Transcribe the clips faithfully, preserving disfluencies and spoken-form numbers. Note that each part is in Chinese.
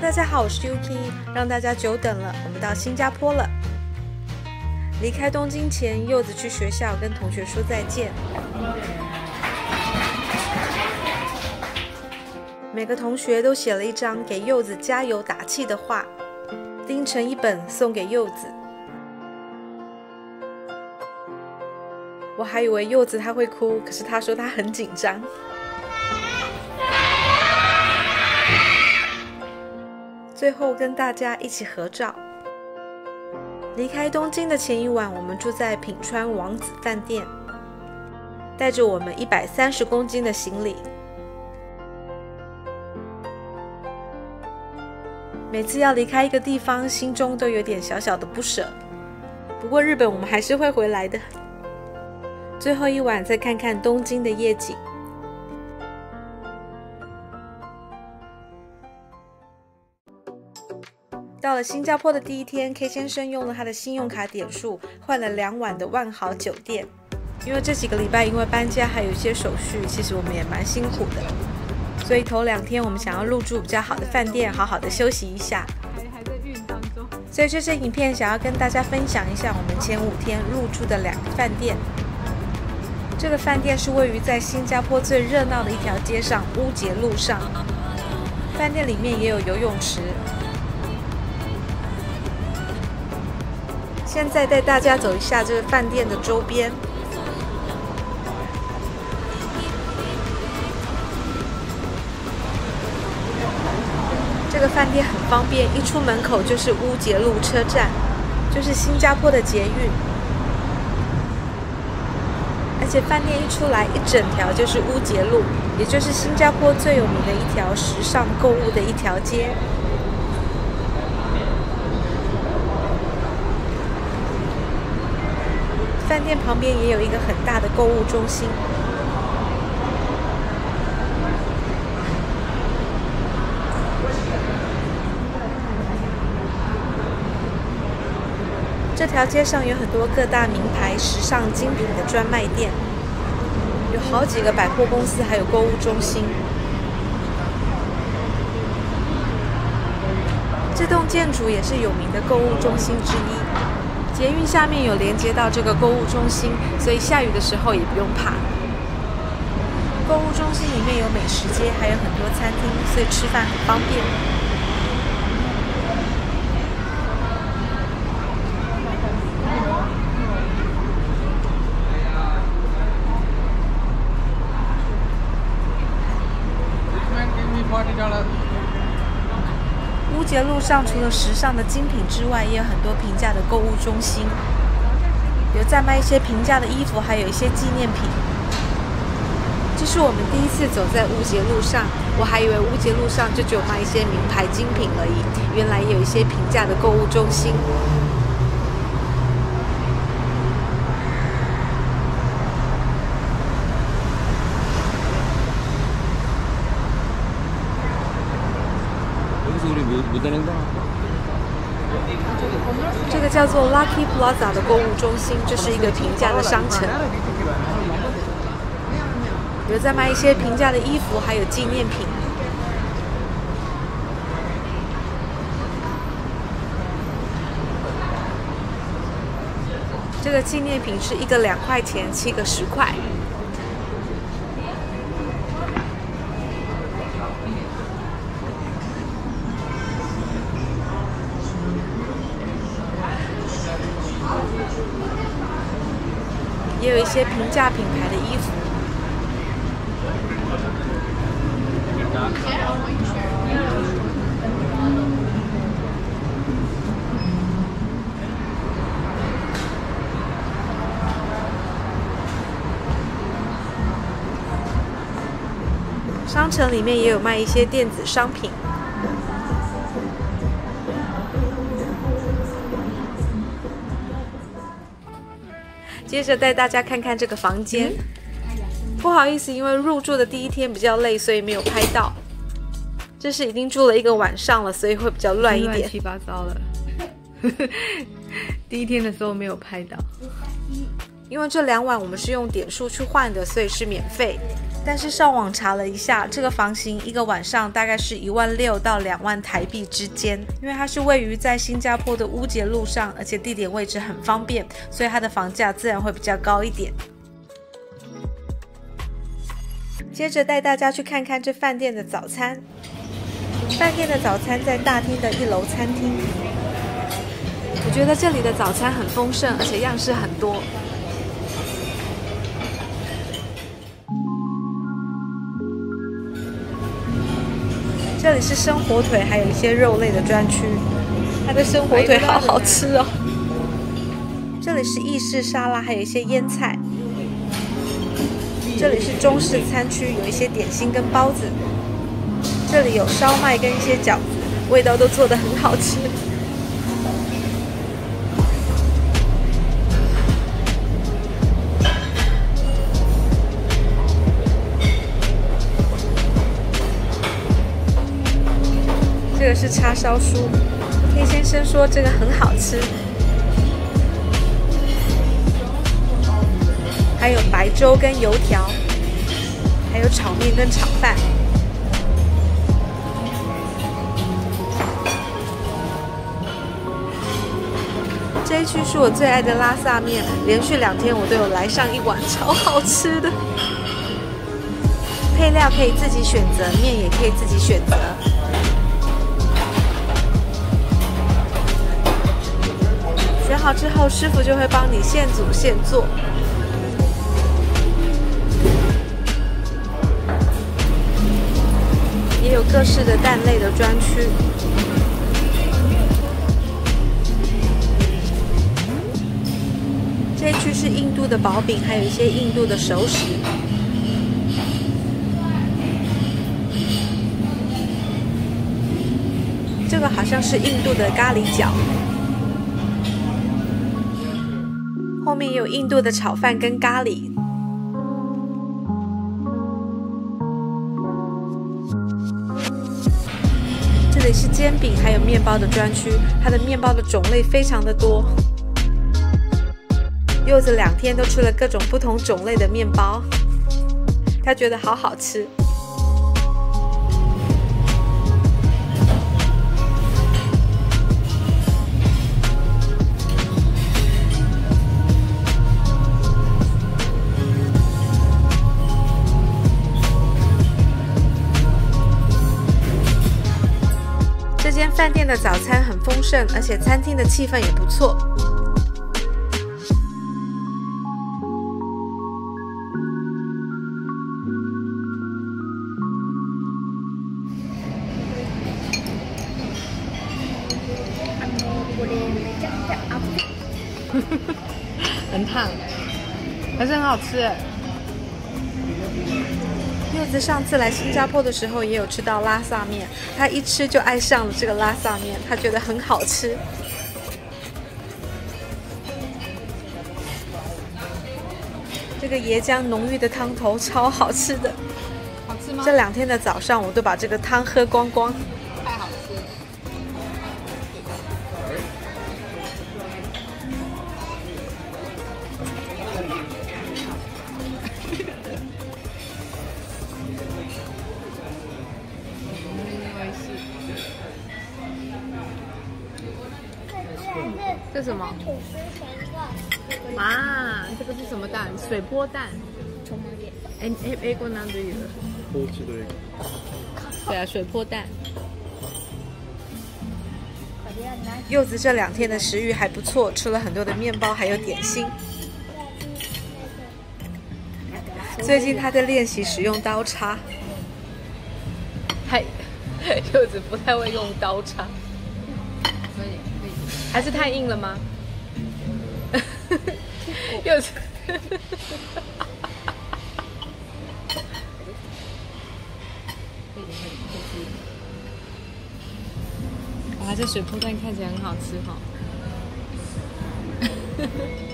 大家好，我是 Yuki， 让大家久等了，我们到新加坡了。离开东京前，柚子去学校跟同学说再见。每个同学都写了一张给柚子加油打气的话，钉成一本送给柚子。我还以为柚子他会哭，可是他说他很紧张。最后跟大家一起合照。离开东京的前一晚，我们住在品川王子饭店，带着我们一百三十公斤的行李。每次要离开一个地方，心中都有点小小的不舍。不过日本我们还是会回来的。最后一晚再看看东京的夜景。到了新加坡的第一天 ，K 先生用了他的信用卡点数换了两晚的万豪酒店。因为这几个礼拜因为搬家还有一些手续，其实我们也蛮辛苦的，所以头两天我们想要入住比较好的饭店，好好的休息一下。还还在运当中，所以这支影片想要跟大家分享一下我们前五天入住的两个饭店。这个饭店是位于在新加坡最热闹的一条街上乌节路上，饭店里面也有游泳池。现在带大家走一下这个饭店的周边。这个饭店很方便，一出门口就是乌节路车站，就是新加坡的捷运。而且饭店一出来，一整条就是乌节路，也就是新加坡最有名的一条时尚购物的一条街。饭店旁边也有一个很大的购物中心。这条街上有很多各大名牌时尚精品的专卖店，有好几个百货公司，还有购物中心。这栋建筑也是有名的购物中心之一。捷运下面有连接到这个购物中心，所以下雨的时候也不用怕。购物中心里面有美食街，还有很多餐厅，所以吃饭很方便。乌节路上除了时尚的精品之外，也有很多平价的购物中心，有在卖一些平价的衣服，还有一些纪念品。这是我们第一次走在乌节路上，我还以为乌节路上就只有卖一些名牌精品而已，原来也有一些平价的购物中心。这个叫做 Lucky Plaza 的购物中心，这是一个平价的商城，有在卖一些平价的衣服，还有纪念品。这个纪念品是一个两块钱，七个十块。也有一些平价品牌的衣服。商城里面也有卖一些电子商品。接着带大家看看这个房间。不好意思，因为入住的第一天比较累，所以没有拍到。这是已经住了一个晚上了，所以会比较乱一点， 乱七八糟了。第一天的时候没有拍到， 因为这两晚我们是用点数去换的，所以是免费。 但是上网查了一下，这个房型一个晚上大概是一万六到两万台币之间。因为它是位于在新加坡的乌节路上，而且地点位置很方便，所以它的房价自然会比较高一点。接着带大家去看看这饭店的早餐。饭店的早餐在大厅的一楼餐厅。我觉得这里的早餐很丰盛，而且样式很多。这里是生火腿，还有一些肉类的专区。它的生火腿好好吃哦。这里是意式沙拉，还有一些腌菜。这里是中式餐区，有一些点心跟包子。这里有烧麦跟一些饺子，味道都做得很好吃。这个是叉烧酥 ，K 先生说这个很好吃。还有白粥跟油条，还有炒面跟炒饭。这一区是我最爱的拉萨面，连续两天我都有来上一碗，超好吃的。配料可以自己选择，面也可以自己选择。选好之后，师傅就会帮你现煮现做。也有各式的蛋类的专区。这一区是印度的薄饼，还有一些印度的熟食。这个好像是印度的咖喱饺。后面也有印度的炒饭跟咖喱。这里是煎饼还有面包的专区，它的面包的种类非常的多。柚子两天都吃了各种不同种类的面包，他觉得好好吃。这间饭店的早餐很丰盛，而且餐厅的气氛也不错。很烫，还是很好吃哎。柚子上次来新加坡的时候也有吃到拉萨面，他一吃就爱上了这个拉萨面，他觉得很好吃。这个椰浆浓郁的汤头超好吃的， 好吃吗？ 这两天的早上我都把这个汤喝光光， 太好吃了。这是什么？啊，这个是什么蛋？水波蛋。哎哎哎，过难得有。 高知的。 对啊，水波蛋。 柚子这两天的食欲还不错，吃了很多的面包还有点心。最近他在练习使用刀叉。 太，柚子不太会用刀叉。还是太硬了吗？柚子。哇，这水波蛋看起来很好吃哈、哦。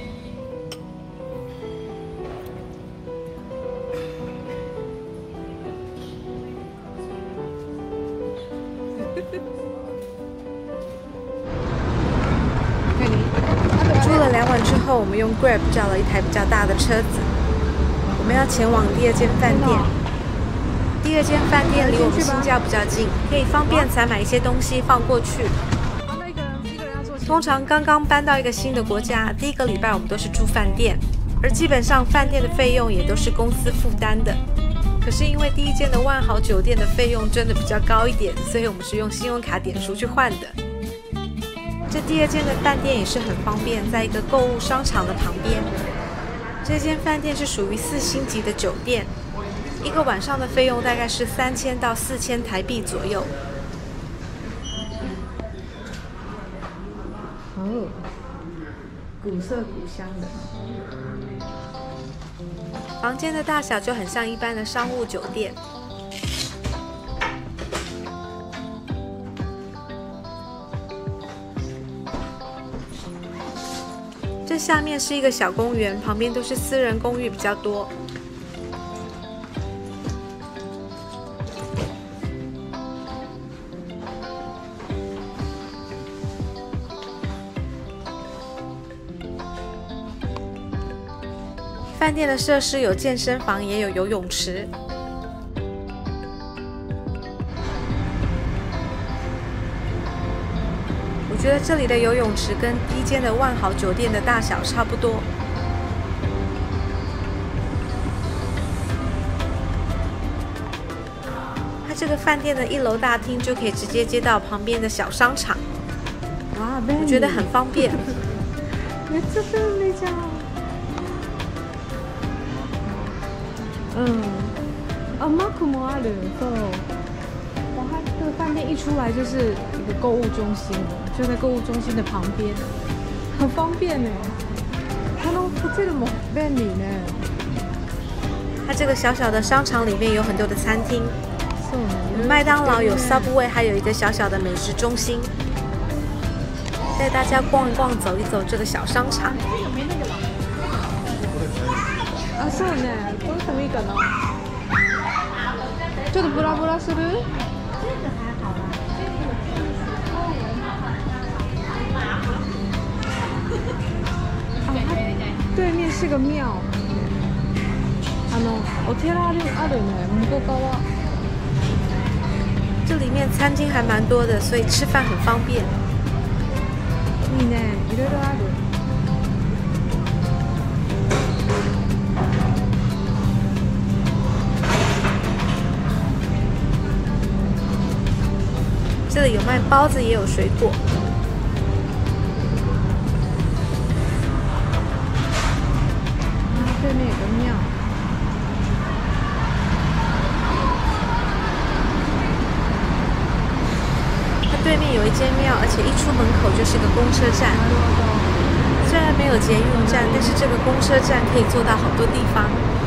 住了两晚之后，我们用 Grab 叫了一台比较大的车子，我们要前往第二间饭店。 第二间饭店离我们新家比较近，可以方便采买一些东西放过去。通常刚刚搬到一个新的国家，第一个礼拜我们都是住饭店，而基本上饭店的费用也都是公司负担的。可是因为第一间的万豪酒店的费用真的比较高一点，所以我们是用信用卡点数去换的。这第二间的饭店也是很方便，在一个购物商场的旁边。这间饭店是属于四星级的酒店，一个晚上的费用大概是三千到四千台币左右。 哦，古色古香的。 房间的大小就很像一般的商务酒店。这下面是一个小公园，旁边都是私人公寓比较多。饭店的设施有健身房，也有游泳池。我觉得这里的游泳池跟第一间的万豪酒店的大小差不多。它这个饭店的一楼大厅就可以直接接到旁边的小商场， 哇， 我觉得很方便。 めっちゃ便利じゃん。嗯，啊，マクもある。そう。哇，它这个饭店一出来就是一个购物中心，就在购物中心的旁边，很方便呢。它のホテルも便利呢。 它这个小小的商场里面有很多的餐厅，有麦当劳，有 Subway， 还有一个小小的美食中心。带大家逛一逛，走一走这个小商场。 あ、そうね。これでもいいかな。ちょっとブラブラする？啊，对面是个庙。あのお寺あるあるね。向こう側。 这里面餐厅还蛮多的，所以吃饭很方便。 いいね。いろいろある。 这里有卖包子，也有水果。 啊，对面有个庙。 它对面有一间庙，而且一出门口就是个公车站。虽然没有捷运站，但是这个公车站可以坐到好多地方。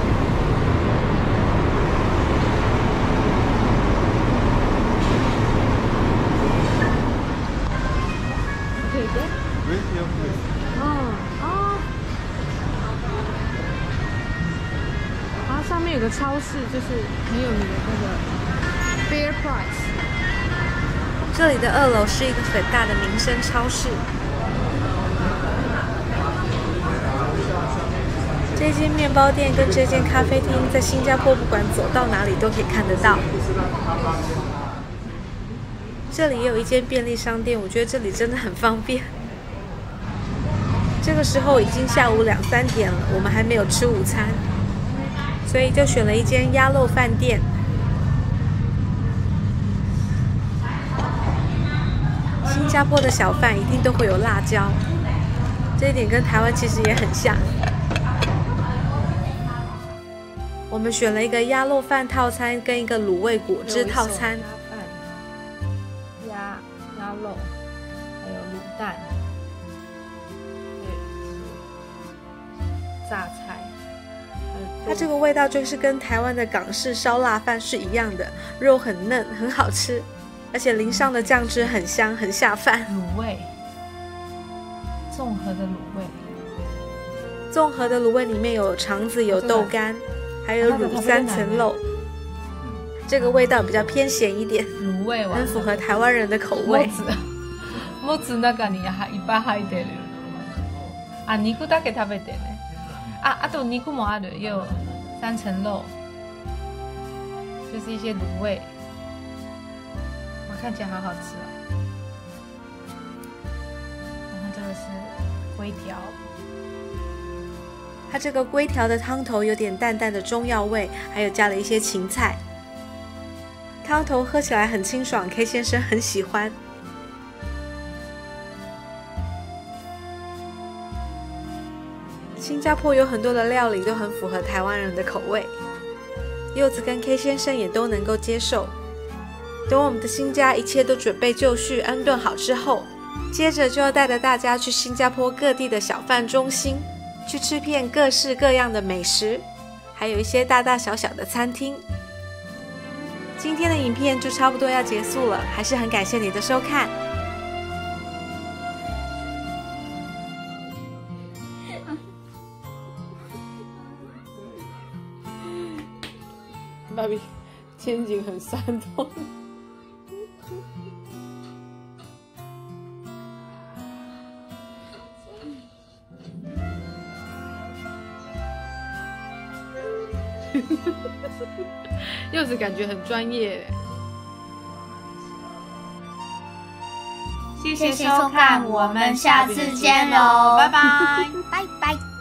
嗯啊，啊，上面有个超市，就是很有名的那个 Fair Price。 这里的二楼是一个很大的民生超市。这间面包店跟这间咖啡厅，在新加坡不管走到哪里都可以看得到。这里也有一间便利商店，我觉得这里真的很方便。这个时候已经下午两三点了，我们还没有吃午餐，所以就选了一间鸭肉饭店。新加坡的小饭一定都会有辣椒，这一点跟台湾其实也很像。我们选了一个鸭肉饭套餐跟一个卤味果汁套餐。 鸭鸭肉，还有卤蛋。榨菜， 它这个味道就是跟台湾的港式烧腊饭是一样的，肉很嫩，很好吃，而且淋上的酱汁很香，很下饭。 卤味，综合的卤味， 综合的卤味里面有肠子，有豆干，还有卤三层肉。这个味道比较偏咸一点， 卤味很符合台湾人的口味。 もつ中にいっぱい入ってる。あ、肉だけ食べてね。あ、あと肉もある。有三層肉。 就是一些卤味，哇，看起来好好吃哦。然后这个是龟条， 它这个龟条的汤头有点淡淡的中药味，还有加了一些芹菜，汤头喝起来很清爽 ，K 先生很喜欢。新加坡有很多的料理都很符合台湾人的口味，柚子跟 K 先生也都能够接受。等我们的新家一切都准备就绪、安顿好之后，接着就要带着大家去新加坡各地的小贩中心，去吃遍各式各样的美食，还有一些大大小小的餐厅。今天的影片就差不多要结束了，还是很感谢你的收看。 芭比，肩颈很酸痛。柚子感觉很专业。 谢谢收看，我们下次见喽，拜拜， 拜拜。